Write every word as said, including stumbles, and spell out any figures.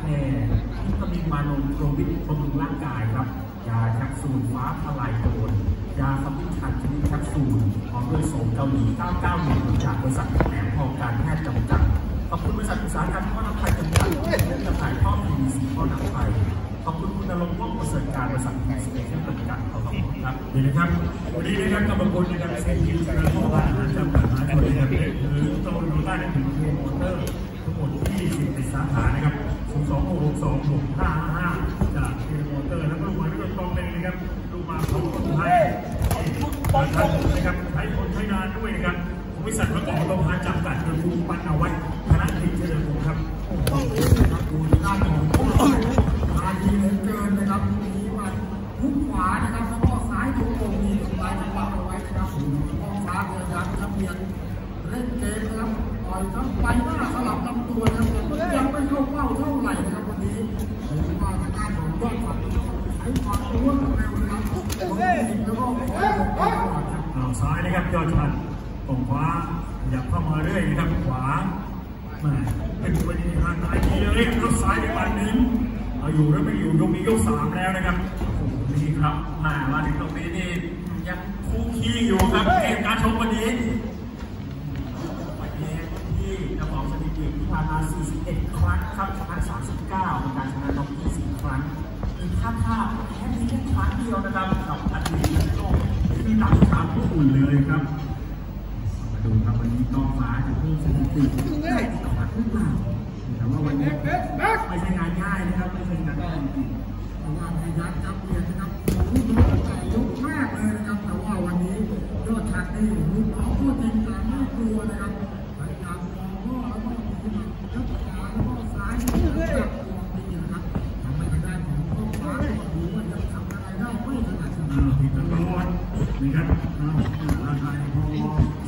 แน่วิตามินมาโนโครวิตบำรุงร่างกายครับยาแคปซูลฟ้าทลายโจรยาสมุนไพรชนิดแคปซูลของโดยโสมเกาหลีเก้าเก้าหนึ่งจากบริษัทแหนมทองการแพทย์จำกัดขอบคุณบริษัทอุตสาหกรรมท่อน้ำไทยจำกัดและจำหน่ายท่อ พี วี ซี ท่อน้ำไทยขอบคุณคุณนรงค์ว่องประเสริฐการบริษัทแหนมสเปเชียลจำกัดขอบคุณครับดีนะครับวันนี้นะครับกำลังคนนะครับเซ็นยินดีและข้อว่าจำกัดมาโดยนะครับคือโตโยต้าและถึงเทมอเตอร์ทั้งหมดที่สิบสาขานะครับศูนย์ สอง หก สอง หก ห้า ห้าจากเทมอเตอร์แล้วก็ลูกมาด้วยกองเลยนะครับลูกมาของคนไทยท่านนะครับใช้คนใช้งานด้วยนะครับบริษัทประกอบโรงงานจำกัดโดยคุณปัณณวัฒน์ธนกิจเจริญพงศ์ครับโอ้โหครับดูด้านของผู้ทานดีเหลือเกินนะครับมีมันทุกขวานะครับแล้วก็ซ้ายตรงตรงนี้สบายจังหวะเอาไว้นะครับมองฟ้าเดินยันครับเพียงเล่นเกมนะครับต่อยทั้งไปหน้าสลับลำตัวนะครับยังไม่เข้าเป้าเท่าไหร่นะครับวันนี้ผมว่าทางด้านของยอดฝันใช้ความรู้เร็วนะครับแล้วก็ขอให้ลงไปตลอดครับเอาซ้ายนะครับยอดฝันตรงขวาอยากเข้ามาเรื่อยนะครับขวาเป็นตัวดีทางไหนดีเลยรถซ้ายในวันนี้เอาอยู่แล้วไม่อยู่ยกนี้ยกสามแล้วนะครับนี่ครับมามาถึงตรงนี้นี่ยังคู่ขี้อยู่ครับเกมการชกวันนี้วันนี้ที่จะบอกสถิติที่ผ่านมาสี่สิบเอ็ดครั้งครับชนะสามสิบเก้าในการชนะน็อกยี่สิบครั้งมีภาพภาพแค่นี้แค่ครั้งเดียวนะครับกับอดีตแชมป์โลกที่หลังชามผู้อุ่นเลยครับมาดูครับวันนี้กองฟ้าจะเพิ่มสถิติได้อีกครั้งหรือเปล่าแต่ว่าวันนี้ไม่ใช่งานง่ายนะครับไม่ใช่งานง่ายจริงเพราะว่าพยักครับเปลี่ยนนะครับรุ่นน้องแต่ยกมากเลยนะครับแต่ว่าวันนี้ยอดชัดนี่รุ่นน้องตัวจริงแต่ไม่กลัวนะครับพยายามมองว่าแล้วก็มีมันยกขาแล้วก็ซ้ายจับตัวดีนะครับทำให้ทางด้านของกองฟ้าก็ดูว่าจะทำอะไรได้ไม่ถนัดสนามผิดตลอดนี่ครับเอาอะไรพอ